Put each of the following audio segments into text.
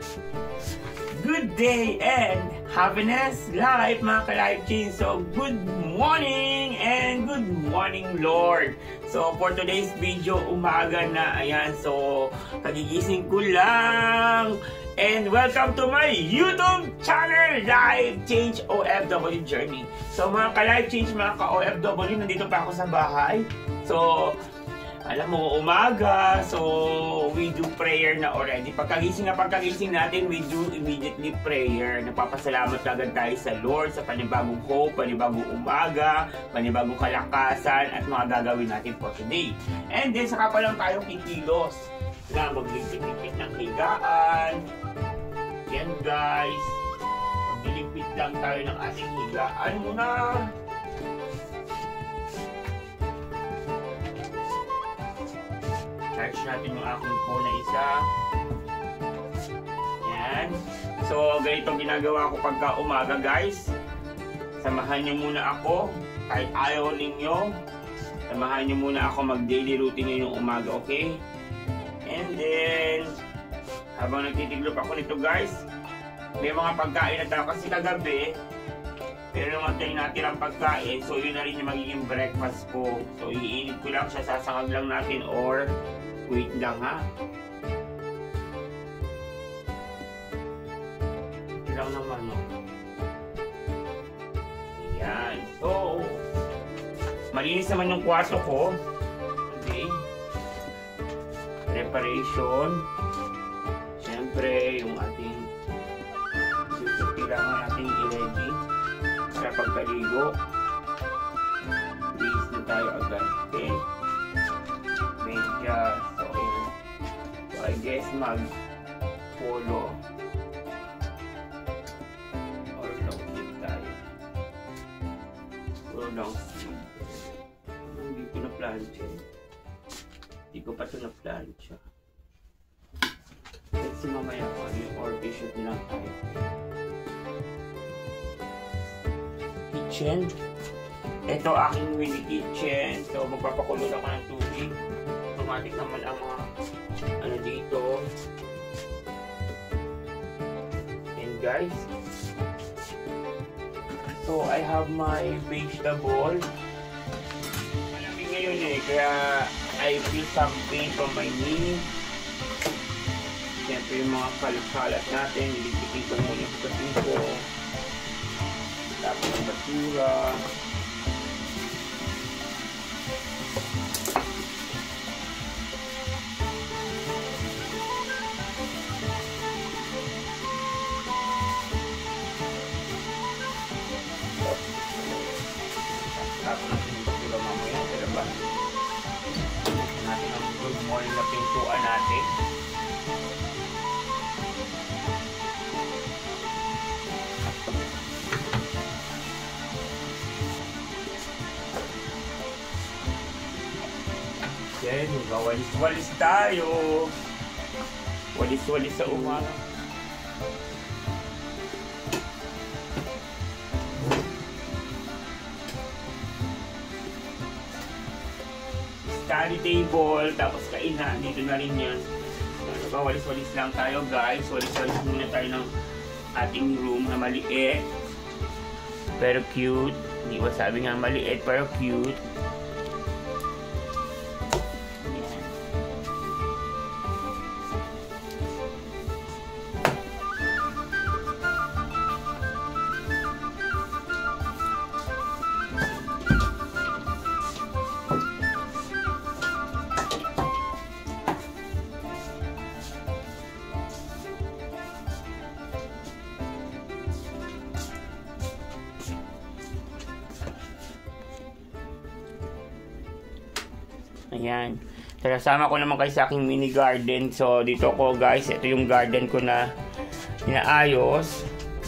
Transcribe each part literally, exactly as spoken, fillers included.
Good day and happiness life mga ka-life change. So good morning and good morning Lord. So for today's video, umaga na. Ayan, so kagigising ko lang. And welcome to my YouTube channel, Life Change O F W Journey. So mga ka-life change, mga ka-O F W, nandito pa ako sa bahay. So alam mo, umaga, so we do prayer na already. Pagkagising na pagkagising natin, we do immediately prayer. Napapasalamat agad tayo sa Lord sa panibagong hope, panibagong umaga, panibagong kalakasan, at mga gagawin natin for today. And then, saka pa lang tayo kikilos na maglimpit-limpit ng higaan. Yan guys, maglimpit lang tayo ng ating higaan muna. Charge natin yung aking phone na isa. Yan. So, ganito ginagawa ko pagka umaga guys. Samahan nyo muna ako. Kahit ayaw ninyo, samahan nyo muna ako mag-daily routine nyo yung umaga, okay? And then, habang nagtitiglop ako nito guys, may mga pagkain na tayo kasi kagabi. Pero naman tayo natin ang pagkain, so yun na rin yung magiging breakfast ko. So, iinit ko lang siya, sasangag lang natin or wait lang ha. Ito lang naman no. Ayan. So, malinis naman yung kwarto ko. Okay. Preparation. Siyempre, yung ating kailangan natin i-ready para pagkaligo. Base na tayo agad. Okay. Medyas. So, ayan. So, I guess mag-polo. Or long sleeve tayo. Or long sleeve. Hindi ko na-plancha. Hindi ko pa ito na-plancha. Kasi mamaya ko ano yung or t-shirt lang tayo. Kitchen. Ito aking mini kitchen. So magpapakulo lang ako ng tubig. Automatic naman ang mga ano dito. And guys, so I have my vegetable. Malamig ngayon eh, kaya I feel some pain from my knee. Siyempre yung mga kalat-kalat natin, nilitikin ko muna sa tipo. Tapos ang basura. Tapos natin yung basura mamaya. Pero ba? Natin ang good morning na pintuan natin. Yan, walis-walis tayo. Walis-walis sa umaga. Study table, tapos kainan. Dito na rin yan. Diba, walis-walis lang tayo guys. Walis-walis muna tayo ng ating room na maliit. Pero cute. Hindi ko sabi nga maliit, pero cute. Ayan. Kasama ko naman kayo sa aking mini garden. So, dito ko guys, ito yung garden ko na inaayos.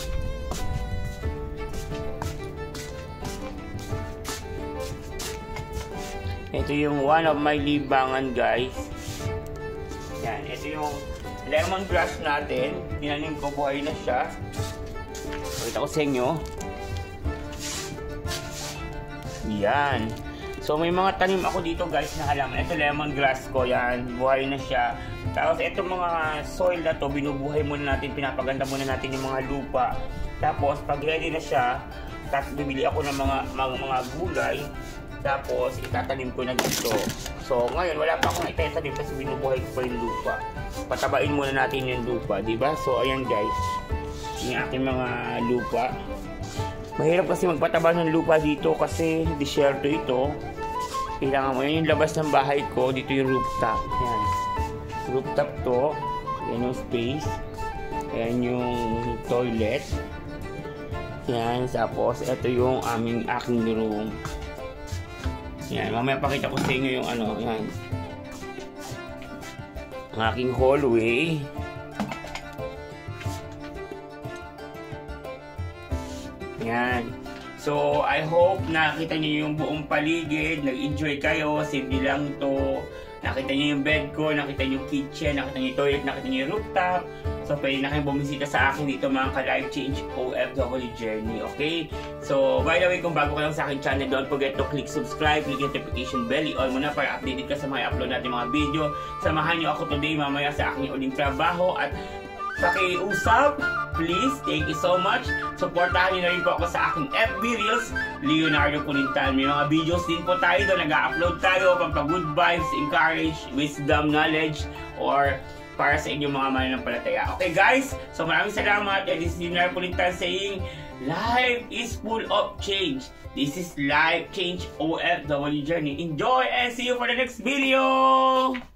Ito yung one of my libangan guys. Ayan. Ito yung lemongrass natin. Tinanim ko, buhay na siya. Pakita ko sa inyo. Yan. So may mga tanim ako dito guys na halaman. Ito lemongrass ko, yan. Buhay na siya. Tapos itong mga soil na to, binubuhay muna natin, pinapaganda muna natin yung mga lupa. Tapos pag ready na siya, tapos bibili ako ng mga, mga, mga gulay. Tapos itatanim ko na dito. So ngayon wala pa akong itatanim kasi binubuhay ko pa yung lupa. Patabain muna natin yung lupa, di ba? So ayan guys, yung aking mga lupa. Mahirap kasi magpataba ng lupa dito kasi disyerto ito. Kailangan mo, yan yung labas ng bahay ko, dito yung rooftop. Ayan, rooftop to. Yan yung space. Ayan yung toilet. Yan, tapos ito yung aming aking room. Yan, mamaya pakita ko sa inyo yung ano, yan. Ang aking hallway. Yan. So, I hope nakita niyo yung buong paligid, nag-enjoy kayo, simple lang to. Nakita niyo yung bed ko, nakita niyo yung kitchen, nakita niyo yung toilet, nakita niyo yung rooftop. So, pwede na kayong bumisita sa akin dito mga ka-Life Change O F W Journey, okay? So, by the way, kung bago ka lang sa akin channel, don't forget to click subscribe, click notification bell, i-on mo na para updated ka sa mga upload natin mga video. Samahan niyo ako today mamaya sa aking uling trabaho at pakiusap, please, thank you so much. Supportahan niyo na rin po ako sa aking F B Reels, Leonardo Pulintan. May mga videos din po tayo doon, nag-upload tayo, pampa-good vibes, encourage, wisdom, knowledge, or para sa inyong mga mananampalataya. Okay guys, so maraming salamat. This is Leonardo Pulintan saying, life is full of change. This is Life Change O F W Journey. Enjoy and see you for the next video!